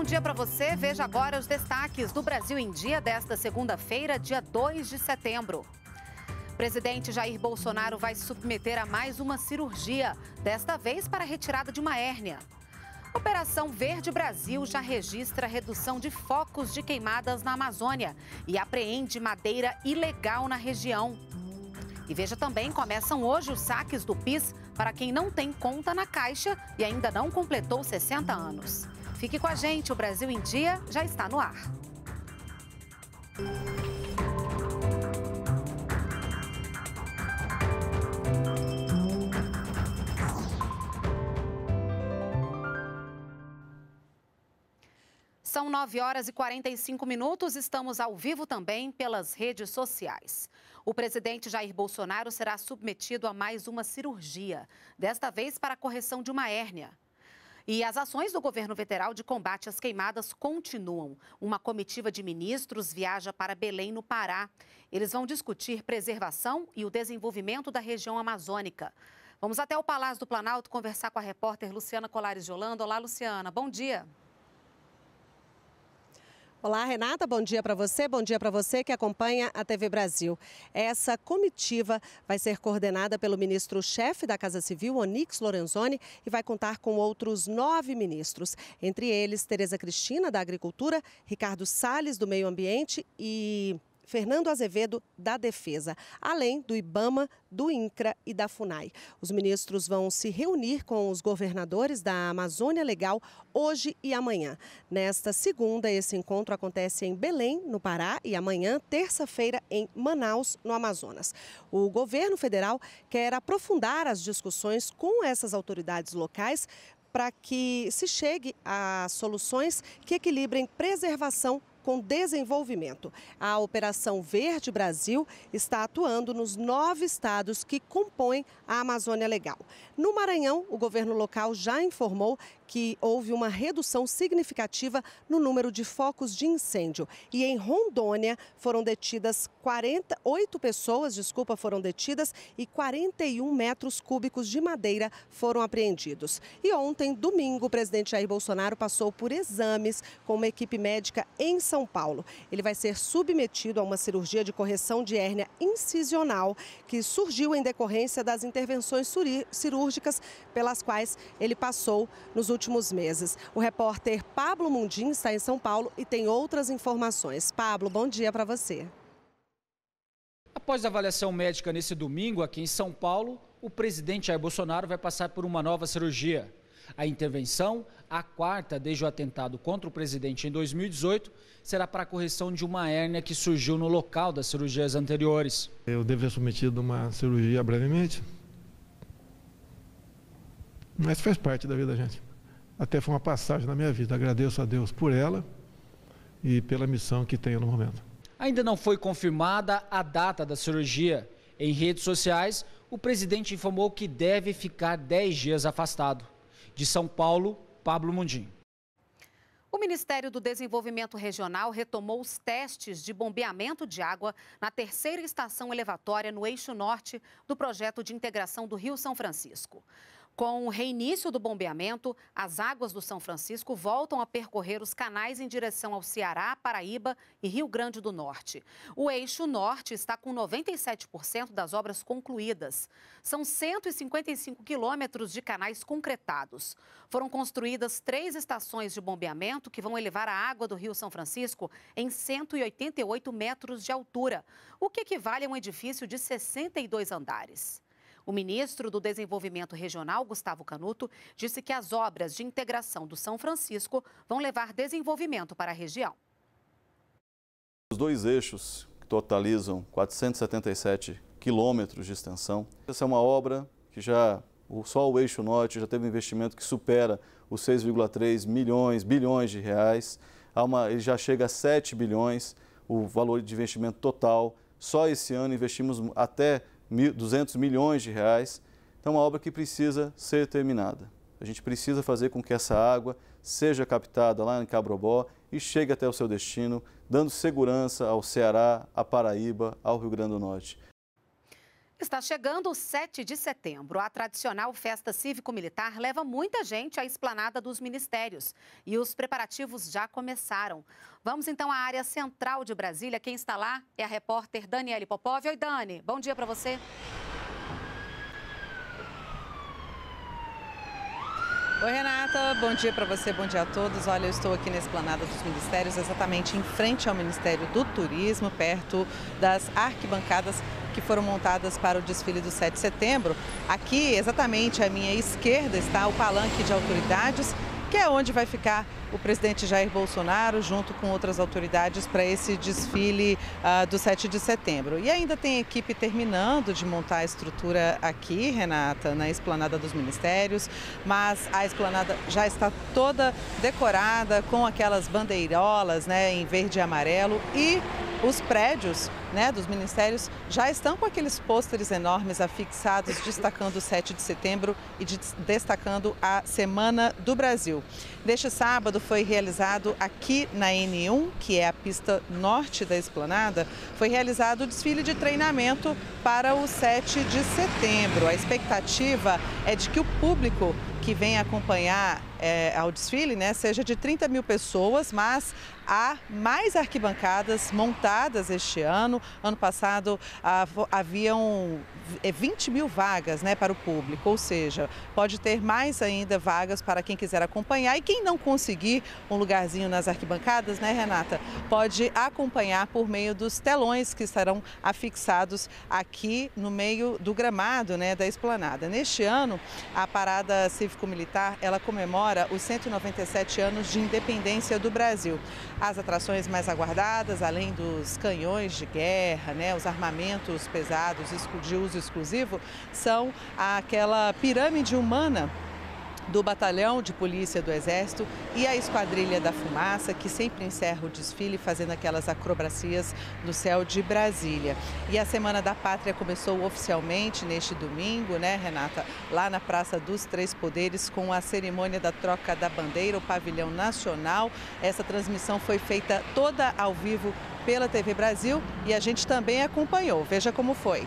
dia para você. Veja agora os destaques do Brasil em Dia desta segunda-feira, dia 2 de setembro. O presidente Jair Bolsonaro vai se submeter a mais uma cirurgia, desta vez para a retirada de uma hérnia. Operação Verde Brasil já registra redução de focos de queimadas na Amazônia e apreende madeira ilegal na região. E veja também, começam hoje os saques do PIS para quem não tem conta na Caixa e ainda não completou 60 anos. Fique com a gente, o Brasil em Dia já está no ar. São 9 horas e 45 minutos, estamos ao vivo também pelas redes sociais. O presidente Jair Bolsonaro será submetido a mais uma cirurgia, desta vez para a correção de uma hérnia. E as ações do governo federal de combate às queimadas continuam. Uma comitiva de ministros viaja para Belém, no Pará. Eles vão discutir preservação e o desenvolvimento da região amazônica. Vamos até o Palácio do Planalto conversar com a repórter Luciana Colares de Holanda. Olá, Luciana, bom dia. Olá, Renata, bom dia para você que acompanha a TV Brasil. Essa comitiva vai ser coordenada pelo ministro-chefe da Casa Civil, Onyx Lorenzoni, e vai contar com outros 9 ministros. Entre eles, Tereza Cristina, da Agricultura, Ricardo Salles, do Meio Ambiente e Fernando Azevedo, da Defesa, além do IBAMA, do INCRA e da FUNAI. Os ministros vão se reunir com os governadores da Amazônia Legal hoje e amanhã. Nesta segunda, esse encontro acontece em Belém, no Pará, e amanhã, terça-feira, em Manaus, no Amazonas. O governo federal quer aprofundar as discussões com essas autoridades locais para que se chegue a soluções que equilibrem preservação com desenvolvimento. A Operação Verde Brasil está atuando nos 9 estados que compõem a Amazônia Legal. No Maranhão, o governo local já informou que houve uma redução significativa no número de focos de incêndio. E em Rondônia foram detidas 8 pessoas e 41 metros cúbicos de madeira foram apreendidos. E ontem, domingo, o presidente Jair Bolsonaro passou por exames com uma equipe médica em São Paulo. Ele vai ser submetido a uma cirurgia de correção de hérnia incisional que surgiu em decorrência das intervenções cirúrgicas pelas quais ele passou nos últimos meses. O repórter Pablo Mundim está em São Paulo e tem outras informações. Pablo, bom dia para você. Após a avaliação médica nesse domingo aqui em São Paulo, o presidente Jair Bolsonaro vai passar por uma nova cirurgia. A intervenção, a 4ª desde o atentado contra o presidente em 2018, será para a correção de uma hérnia que surgiu no local das cirurgias anteriores. Eu devo ser submetido a uma cirurgia brevemente, mas faz parte da vida da gente. Até foi uma passagem na minha vida. Agradeço a Deus por ela e pela missão que tenho no momento. Ainda não foi confirmada a data da cirurgia. Em redes sociais, o presidente informou que deve ficar 10 dias afastado. De São Paulo, Pablo Mundim. O Ministério do Desenvolvimento Regional retomou os testes de bombeamento de água na 3ª estação elevatória no eixo norte do projeto de integração do Rio São Francisco. Com o reinício do bombeamento, as águas do São Francisco voltam a percorrer os canais em direção ao Ceará, Paraíba e Rio Grande do Norte. O eixo norte está com 97% das obras concluídas. São 155 quilômetros de canais concretados. Foram construídas 3 estações de bombeamento que vão elevar a água do Rio São Francisco em 188 metros de altura, o que equivale a um edifício de 62 andares. O ministro do Desenvolvimento Regional, Gustavo Canuto, disse que as obras de integração do São Francisco vão levar desenvolvimento para a região. Os 2 eixos, que totalizam 477 quilômetros de extensão, essa é uma obra que só o eixo norte já teve um investimento que supera os 6,3 bilhões de reais. Ele já chega a 7 bilhões, o valor de investimento total. Só esse ano investimos até 200 milhões de reais. Então, é uma obra que precisa ser terminada. A gente precisa fazer com que essa água seja captada lá em Cabrobó e chegue até o seu destino, dando segurança ao Ceará, à Paraíba, ao Rio Grande do Norte. Está chegando o 7 de setembro. A tradicional festa cívico-militar leva muita gente à esplanada dos ministérios. E os preparativos já começaram. Vamos então à área central de Brasília. Quem está lá é a repórter Daniele Popov. Oi, Dani. Bom dia para você. Oi, Renata, bom dia para você, bom dia a todos. Olha, eu estou aqui na esplanada dos ministérios, exatamente em frente ao Ministério do Turismo, perto das arquibancadas que foram montadas para o desfile do 7 de setembro. Aqui, exatamente à minha esquerda, está o palanque de autoridades, que é onde vai ficar o presidente Jair Bolsonaro, junto com outras autoridades, para esse desfile do 7 de setembro. E ainda tem equipe terminando de montar a estrutura aqui, Renata, na esplanada dos ministérios, mas a esplanada já está toda decorada com aquelas bandeirolas, né, em verde e amarelo, e os prédios, né, dos ministérios já estão com aqueles pôsteres enormes afixados, destacando o 7 de setembro e destacando a Semana do Brasil. Neste sábado foi realizado aqui na N1, que é a pista norte da esplanada, foi realizado o desfile de treinamento para o 7 de setembro. A expectativa é de que o público que vem acompanhar ao desfile, né, seja de 30 mil pessoas, mas há mais arquibancadas montadas este ano. Ano passado haviam 20 mil vagas, né, para o público, ou seja, pode ter mais ainda vagas para quem quiser acompanhar. E quem não conseguir um lugarzinho nas arquibancadas, né, Renata, pode acompanhar por meio dos telões que estarão afixados aqui no meio do gramado, né, da esplanada. Neste ano, a parada cívico-militar, ela comemora os 197 anos de independência do Brasil. As atrações mais aguardadas, além dos canhões de guerra, né, os armamentos pesados de uso exclusivo, são aquela pirâmide humana do Batalhão de Polícia do Exército e a Esquadrilha da Fumaça, que sempre encerra o desfile fazendo aquelas acrobacias no céu de Brasília. E a Semana da Pátria começou oficialmente neste domingo, né, Renata? Lá na Praça dos Três Poderes, com a cerimônia da troca da bandeira, o pavilhão nacional. Essa transmissão foi feita toda ao vivo pela TV Brasil e a gente também acompanhou. Veja como foi.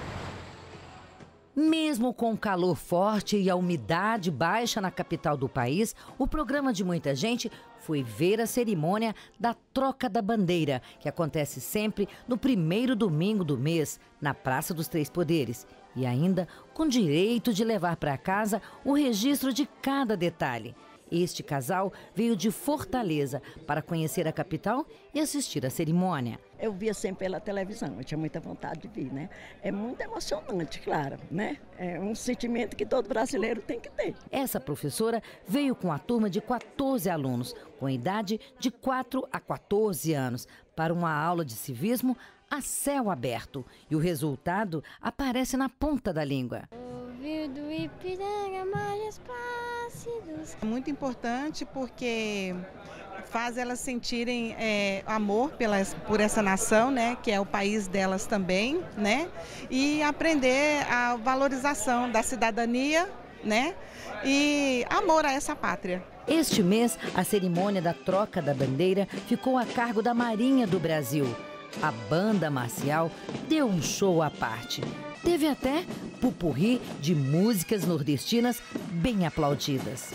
Mesmo com o calor forte e a umidade baixa na capital do país, o programa de muita gente foi ver a cerimônia da troca da bandeira, que acontece sempre no primeiro domingo do mês, na Praça dos Três Poderes. E ainda com direito de levar para casa o registro de cada detalhe. Este casal veio de Fortaleza para conhecer a capital e assistir à cerimônia. Eu via sempre pela televisão, eu tinha muita vontade de vir, né? É muito emocionante, claro, né? É um sentimento que todo brasileiro tem que ter. Essa professora veio com a turma de 14 alunos, com idade de 4 a 14 anos, para uma aula de civismo a céu aberto. E o resultado aparece na ponta da língua. Do Ipiranga, mais plácidos. É muito importante porque faz elas sentirem amor por essa nação, né, que é o país delas também, né, e aprender a valorização da cidadania, né, e amor a essa pátria. Este mês, a cerimônia da troca da bandeira ficou a cargo da Marinha do Brasil. A banda marcial deu um show à parte. Teve até pupurri de músicas nordestinas bem aplaudidas.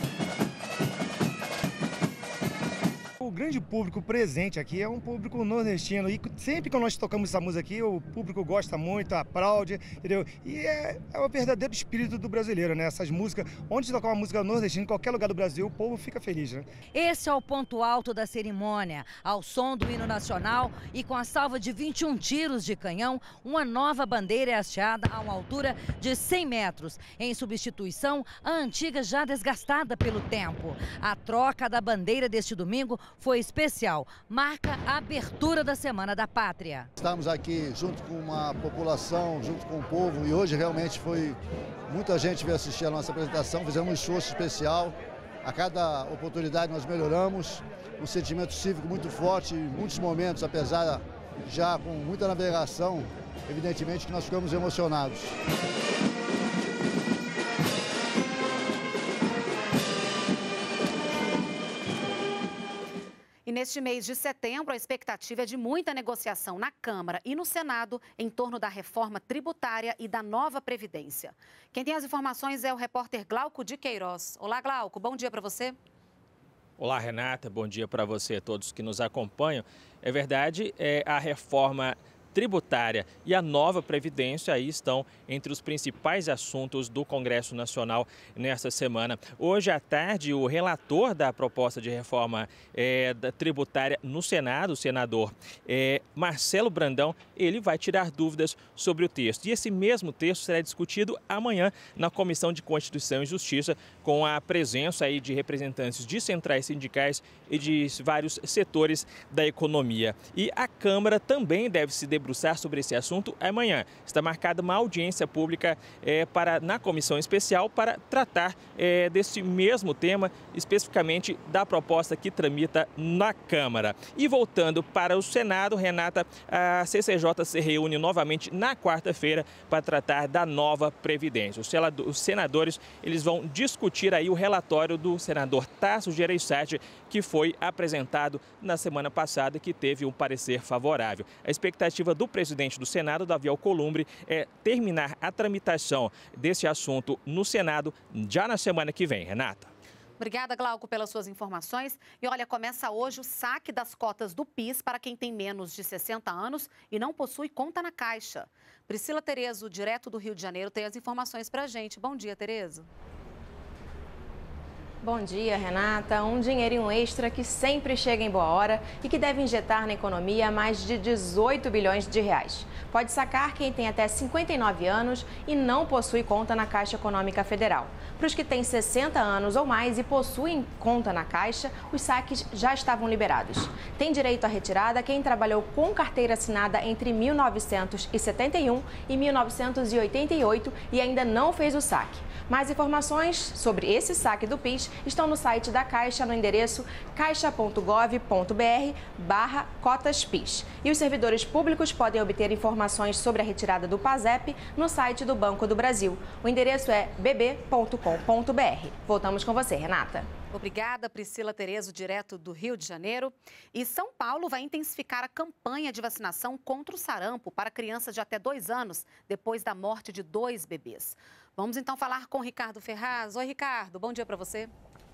O grande público presente aqui é um público nordestino e sempre que nós tocamos essa música aqui, o público gosta muito, aplaude, entendeu? E é o verdadeiro espírito do brasileiro, né? Essas músicas, onde tocar uma música nordestina, em qualquer lugar do Brasil, o povo fica feliz, né? Esse é o ponto alto da cerimônia. Ao som do hino nacional e com a salva de 21 tiros de canhão, uma nova bandeira é hasteada a uma altura de 100 metros, em substituição à antiga já desgastada pelo tempo. A troca da bandeira deste domingo foi especial, marca a abertura da Semana da Pátria. Estamos aqui junto com uma população, junto com o povo, e hoje realmente foi muita gente veio assistir a nossa apresentação, fizemos um esforço especial. A cada oportunidade nós melhoramos, um sentimento cívico muito forte, em muitos momentos, apesar já com muita navegação, evidentemente que nós ficamos emocionados. E neste mês de setembro, a expectativa é de muita negociação na Câmara e no Senado em torno da reforma tributária e da nova Previdência. Quem tem as informações é o repórter Glauco de Queiroz. Olá, Glauco, bom dia para você. Olá, Renata, bom dia para você e a todos que nos acompanham. É verdade, a reforma tributária e a nova Previdência aí estão entre os principais assuntos do Congresso Nacional nesta semana. Hoje à tarde, o relator da proposta de reforma tributária no Senado, o senador Marcelo Brandão, ele vai tirar dúvidas sobre o texto. E esse mesmo texto será discutido amanhã na Comissão de Constituição e Justiça, com a presença aí de representantes de centrais sindicais e de vários setores da economia. E a Câmara também deve se debruçar sobre esse assunto amanhã. Está marcada uma audiência pública na comissão especial para tratar desse mesmo tema, especificamente da proposta que tramita na Câmara. E voltando para o Senado, Renata, a CCJ se reúne novamente na quarta-feira para tratar da nova Previdência. Os senadores eles vão discutir aí o relatório do senador Tasso Gereissati, que foi apresentado na semana passada, que teve um parecer favorável. A expectativa do presidente do Senado, Davi Alcolumbre, é terminar a tramitação desse assunto no Senado já na semana que vem. Renata. Obrigada, Glauco, pelas suas informações. E olha, começa hoje o saque das cotas do PIS para quem tem menos de 60 anos e não possui conta na Caixa. Priscila Terezo, direto do Rio de Janeiro, tem as informações para a gente. Bom dia, Terezo. Bom dia, Renata. Um dinheirinho extra que sempre chega em boa hora e que deve injetar na economia mais de 18 bilhões de reais. Pode sacar quem tem até 59 anos e não possui conta na Caixa Econômica Federal. Para os que têm 60 anos ou mais e possuem conta na Caixa, os saques já estavam liberados. Tem direito à retirada quem trabalhou com carteira assinada entre 1971 e 1988 e ainda não fez o saque. Mais informações sobre esse saque do PIS estão no site da Caixa no endereço caixa.gov.br/cotaspis. E os servidores públicos podem obter informações sobre a retirada do PASEP no site do Banco do Brasil. O endereço é bb.com.br. Voltamos com você, Renata. Obrigada, Priscila Terezo, direto do Rio de Janeiro. E São Paulo vai intensificar a campanha de vacinação contra o sarampo para crianças de até 2 anos, depois da morte de 2 bebês. Vamos então falar com o Ricardo Ferraz. Oi, Ricardo, bom dia para você.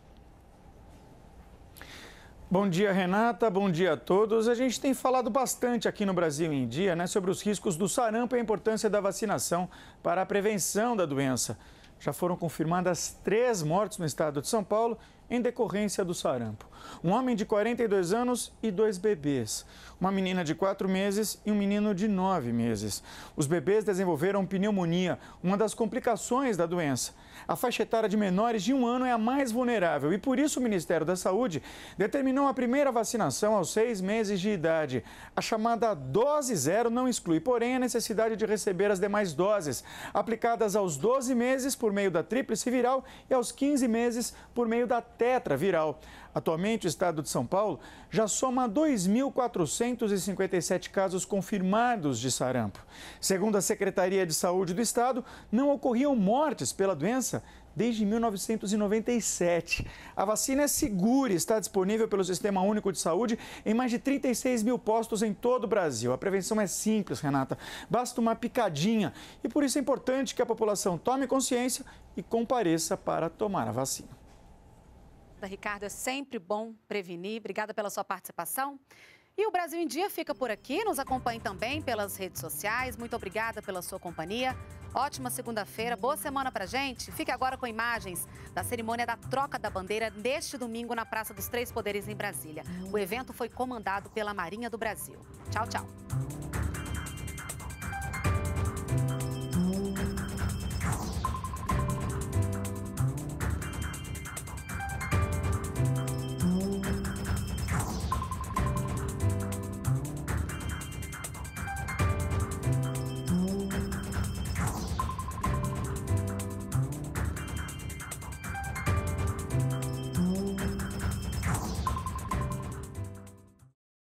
Bom dia, Renata. Bom dia a todos. A gente tem falado bastante aqui no Brasil em Dia, sobre os riscos do sarampo e a importância da vacinação para a prevenção da doença. Já foram confirmadas 3 mortes no estado de São Paulo em decorrência do sarampo. Um homem de 42 anos e 2 bebês. Uma menina de 4 meses e um menino de 9 meses. Os bebês desenvolveram pneumonia, uma das complicações da doença. A faixa etária de menores de 1 ano é a mais vulnerável e por isso o Ministério da Saúde determinou a primeira vacinação aos 6 meses de idade. A chamada dose zero não exclui, porém, a necessidade de receber as demais doses, aplicadas aos 12 meses por meio da tríplice viral e aos 15 meses por meio da tetraviral. Atualmente, o estado de São Paulo já soma 2.457 casos confirmados de sarampo. Segundo a Secretaria de Saúde do estado, não ocorriam mortes pela doença desde 1997. A vacina é segura e está disponível pelo Sistema Único de Saúde em mais de 36 mil postos em todo o Brasil. A prevenção é simples, Renata. Basta uma picadinha e por isso é importante que a população tome consciência e compareça para tomar a vacina. Ricardo, é sempre bom prevenir. Obrigada pela sua participação. E o Brasil em Dia fica por aqui. Nos acompanhe também pelas redes sociais. Muito obrigada pela sua companhia. Ótima segunda-feira. Boa semana pra gente. Fique agora com imagens da cerimônia da troca da bandeira neste domingo na Praça dos Três Poderes, em Brasília. O evento foi comandado pela Marinha do Brasil. Tchau, tchau.